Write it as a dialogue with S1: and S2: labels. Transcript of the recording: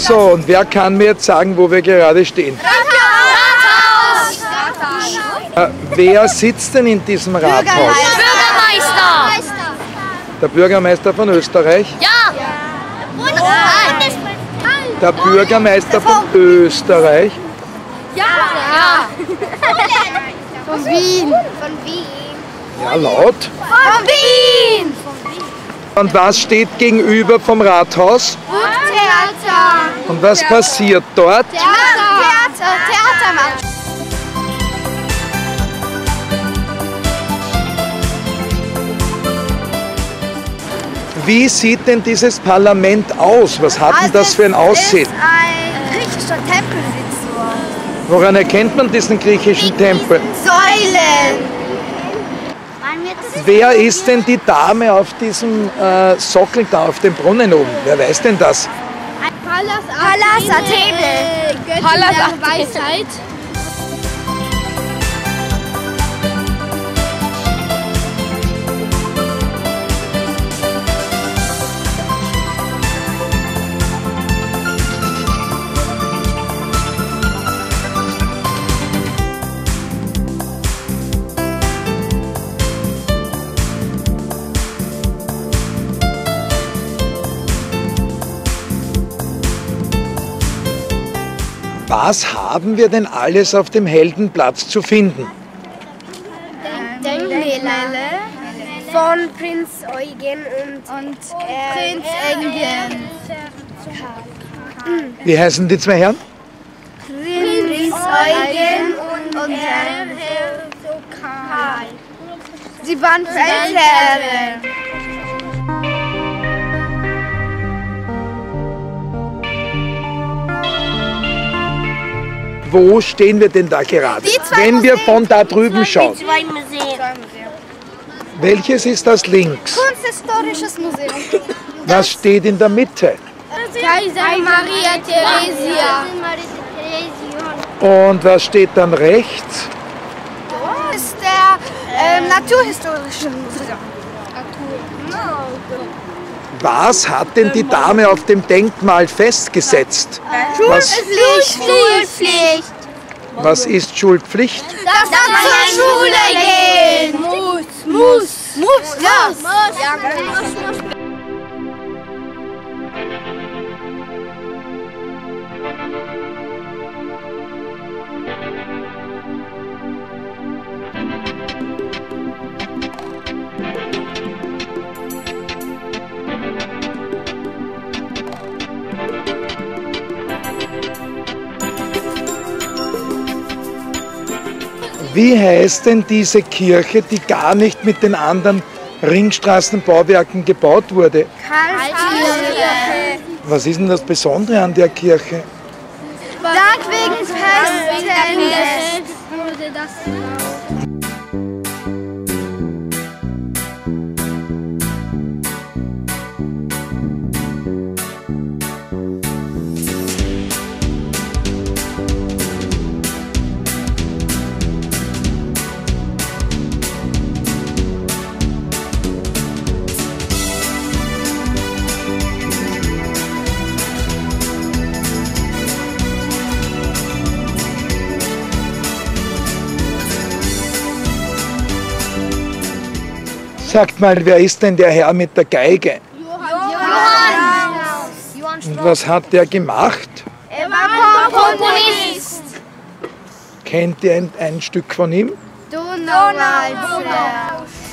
S1: So, und wer kann mir jetzt sagen, wo wir gerade stehen? Wer sitzt denn in diesem Rathaus?
S2: Bürgermeister!
S1: Der Bürgermeister von Österreich?
S2: Ja!
S1: Der Bürgermeister von Österreich?
S2: Ja!
S3: Von Wien.
S1: Ja, laut.
S2: Von Wien!
S1: Und was steht gegenüber vom Rathaus?
S3: Theater.
S1: Und was passiert dort?
S3: Theatermatch.
S1: Wie sieht denn dieses Parlament aus? Was hat denn das für ein Aussehen?
S3: Ein griechischer Tempel sieht so aus.
S1: Woran erkennt man diesen griechischen Tempel?
S3: Säulen.
S1: Wer ist denn die Dame auf diesem Sockel da, auf dem Brunnen oben? Wer weiß denn das?
S3: Pallas Athene.
S2: Pallas Weisheit.
S1: Was haben wir denn alles auf dem Heldenplatz zu finden?
S3: Denkmäler von Prinz Eugen und Prinz Eugen.
S1: Wie heißen die zwei Herren?
S3: Prinz Eugen und Herzog Karl. Sie waren Feldherren.
S1: Wo stehen wir denn da gerade? Wenn wir von da drüben schauen. Welches ist das links?
S3: Kunsthistorisches Museum.
S1: Was steht in der Mitte?
S3: Kaiser Maria Theresia.
S1: Und was steht dann rechts?
S3: Das ist der Naturhistorische Museum.
S1: Was hat denn die Dame auf dem Denkmal festgesetzt?
S3: Schulpflicht.
S1: Was ist Schulpflicht?
S3: Dass man zur Schule gehen muss. Ja.
S1: Wie heißt denn diese Kirche, die gar nicht mit den anderen Ringstraßenbauwerken gebaut wurde?
S3: Karlskirche.
S1: Was ist denn das Besondere an der Kirche?
S3: Dank wegen Präsidenten wurde das.
S1: Sagt mal, wer ist denn der Herr mit der Geige?
S2: Johann.
S1: Und was hat der gemacht?
S3: Er war Komponist.
S1: Kennt ihr ein Stück von ihm?
S3: Donauwalzer.